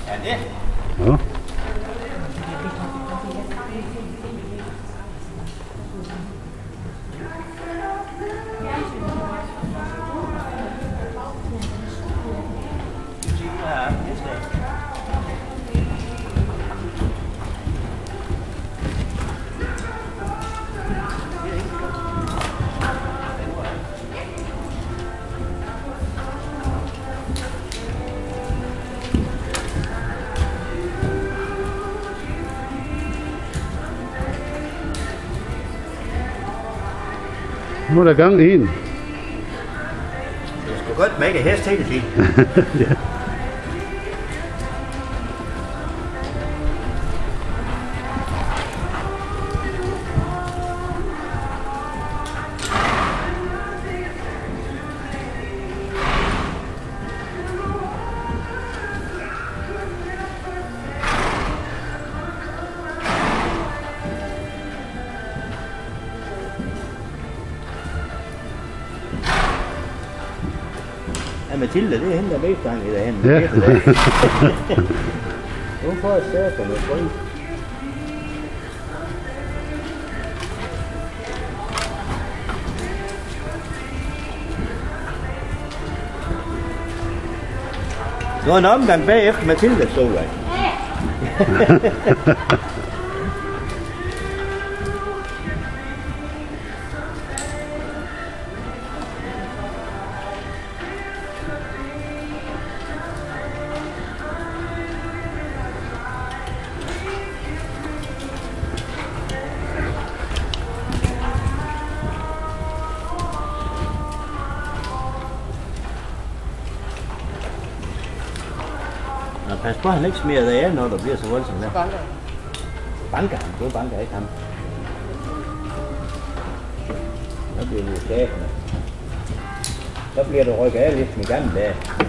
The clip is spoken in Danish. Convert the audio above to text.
Er det? Ja. Nu er der gang i en. Det skulle godt make hest hele tiden. Ja. Ja, Mathilde, det er hende, der er medstang i derhen. Ja. Hun får et sæt på noget fri. Nu er en omgang bagefter Mathilde, så jeg. Nå, pas på, han ikke smider dig af, når der bliver så voldsomt der. Banker. Banker ham? Du banker ikke ham. Så bliver du skabende. Så bliver du rykket af lidt som i gamle dage.